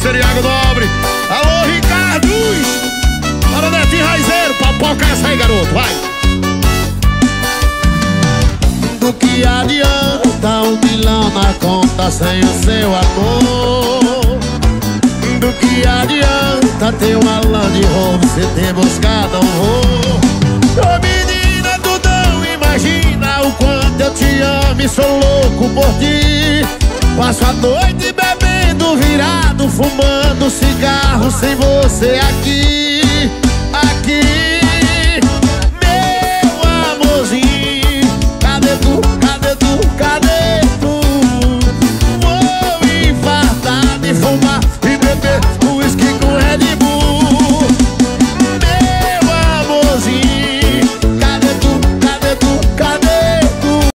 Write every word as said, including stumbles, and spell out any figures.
parceiro Iago Nobre. Alô, Ricardo. Para Netinho Raizeiro, papoca essa aí, garoto, vai. Do que adianta um milhão na conta sem o seu amor? Do que adianta ter uma Land Rover sem ter buscado um horror? Ô menina, tu não imagina o quanto eu te amo e sou louco por ti. Passo a noite bebendo virado, fumando cigarro sem você aqui.